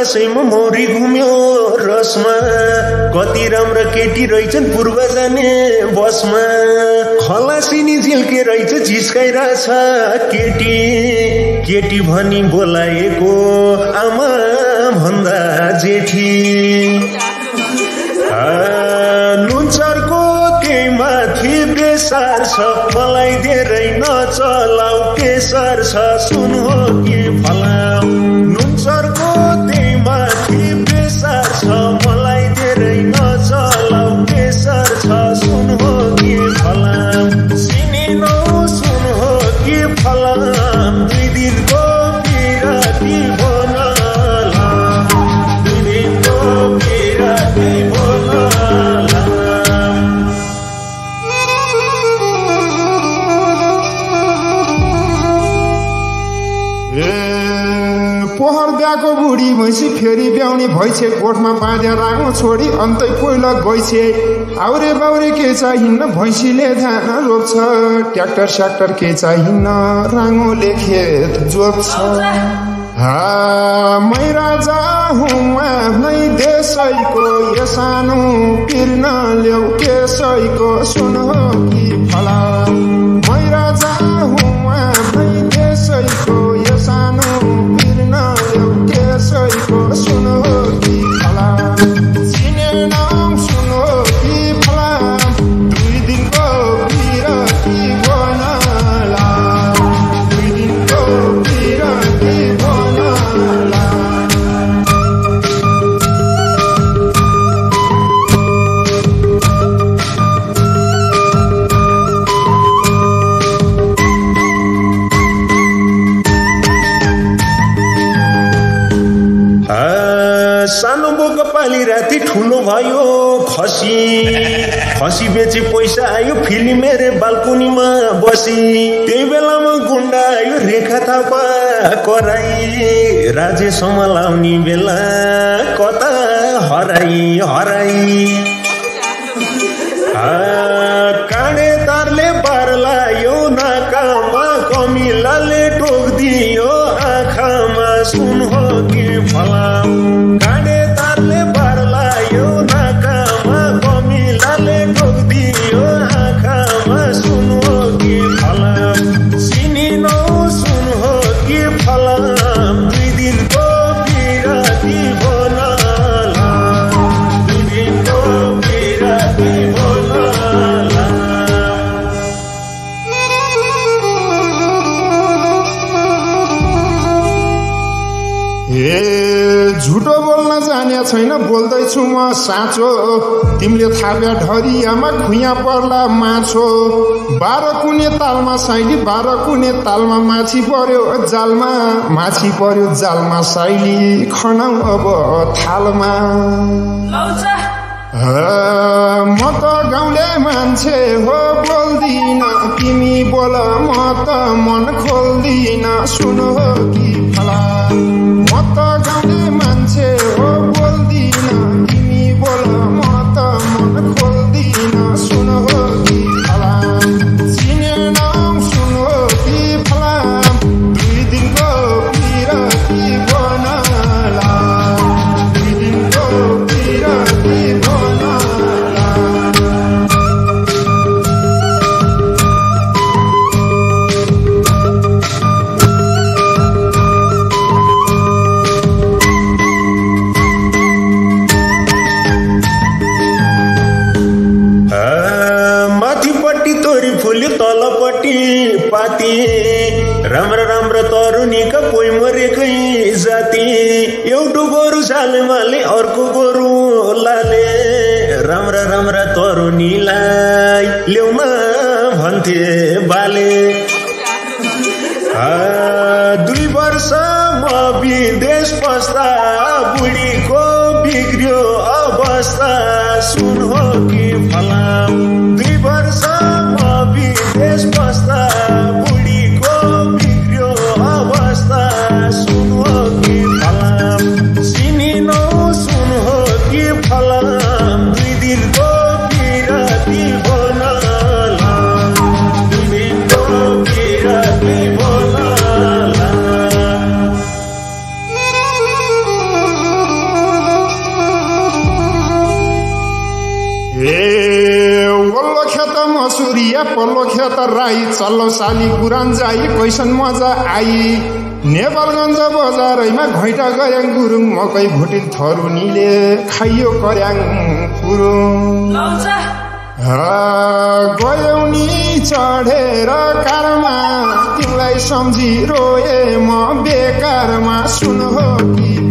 दशैंमा मौरी घुम्यो रसमा कति राम्रो केटी रहेछन् पूर्व जाने बसमा खलासिनी झिल्के रहेछ झिस्काइरहेछ केटी केटी भनी बोलाएको आमा भन्दा जेठी नुनचरको केही माथि बेसार छ मलाई धेरै नचलाउ केसर छ सुन हो कि फलाउ नुनचरको त्यही माथि बेसार छ मलाई धेरै नचलाउ केसर छ सुन हो कि फलाउ सिनिनो सुन हो कि फलाउ दुई दिनको बिराती बोनला दुई दिनको बिराती बोनला पोहर ब्याएको बुढी भैँसी फेरि ब्याउने भैँसे गोठमा बाँध्या राङ्गो छोडी अन्तै पहिला गइछे आउरे बाउरे के चाहिन्न भैँसीले धान रोप्छ ट्र्याक्टर स्याक्टर के चाहिन्न राङ्गोले खेत जोप्छ मै राजा हुँ आफ्नै देशैको यो सानो पिर्न ल्याउ केसैको सुन हो कि फला मै राजा हुँ आफ्नै देशैको यो सानो पिर्न ल्याउ केसैको सुन हो कि फला चिनेन सुन हो कि फला दुई दिनको बिरती बनला दुई दिनको बिरती बनला सानो बोको पाली राति ठुलो भयो खसी बेची पैसा आयो फिल्म मेरे बाल्कुनीमा बसी त्यही बेलामा गुण्डा आयो रेखा थापा कराई राज्य सम्हालाउने बेला कता हराई काँडे तारले बार लायो नाकामा कमिलाले टोक्दियो आँखामा सुन हो कि फला काँडे तारले बार लायो नाकामा कमिलाले टोक्दियो आँखामा सुन हो कि फला सिनिनो सुन हो कि फला दुई दिनको बिराती बनला दुई दिनको बिराती बनला झुटो बोल्न जाने छैन बोल्दैछु म साँचो तिमीले थाप्या ढरियामा खुइया पर्ला माछो 12 कुने तालमा साइली 12 कुने तालमा माछी पर्यो जालमा साइली खनाउ अब थालमा म त गाउँले मान्छे हो बोल्दिन तिमी बोल म त मन खोल्दिन सुन हो कि फला म त गाउँले मान्छे हो बोल्दिन तिमी बोल म त मन खोल्दिन सुन हो कि फला चिनेन सुन हो कि फला दुई दिनको बिरती बनला दुई दिनको बिरती बनला पाती राम्रो तरुनीका पोइ मरेकै जाति एउटा गोरु सालेमाले अर्को गोरु लाले राम्रा तरुनीलाई ल्याउन भन्थे बाले 2 वर्ष म विदेश बस्दा बुढीको बिग्रियो अवस्था सुन हो कि फला 2 वर्ष म विदेश बस्दा बुढीको बिग्रियो अवस्था सुन हो कि फला सिनिनो सुन हो कि फला 2 दिनको बिराती बनला 2 दिनको बिराती बनला सुरिया पल्लो खेत राई चल्लो साली गुरान जाई कैसन मजा आई नेपालगञ्ज बजारैमा घैटा गर्याङ गुरुङ मकै भुटिन थरुनीले खाइयो कर्याङ पुरुङ गयौनी चढेर कारमा तिमीलाई सम्झी रोए म बेकारमा सुन हो कि